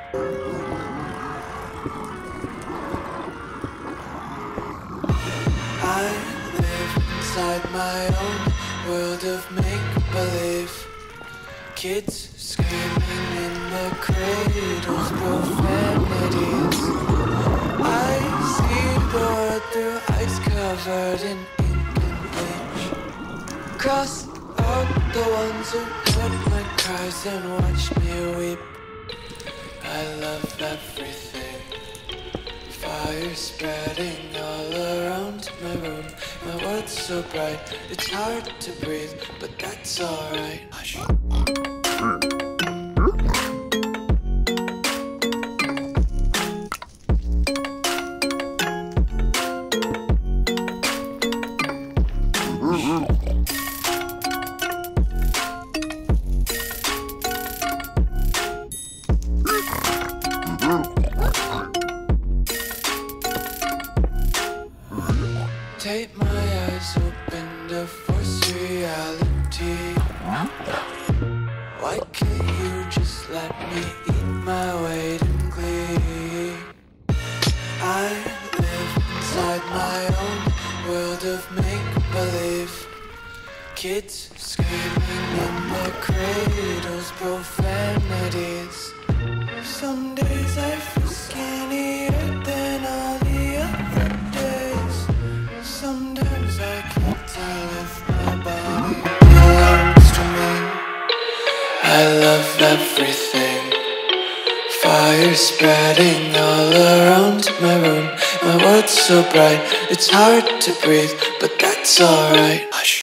I live inside my own world of make-believe. Kids screaming in the cradles, profanities. I see the world through ice covered in ink and bleach. Cross out the ones who heard my cries and watched me weep. I love everything. Fire spreading all around my room. My world's so bright, it's hard to breathe, but that's alright. Hush. Take my eyes open to force reality. Why can't you just let me eat my weight in glee? I live inside my own world of make-believe. Kids screaming in their cradles, profanities. Some days I feel skinnier than all the other days. Sometimes I can't tell if my body belongs to me. I love everything. Fire spreading all around my room. My world's so bright, it's hard to breathe, but that's alright.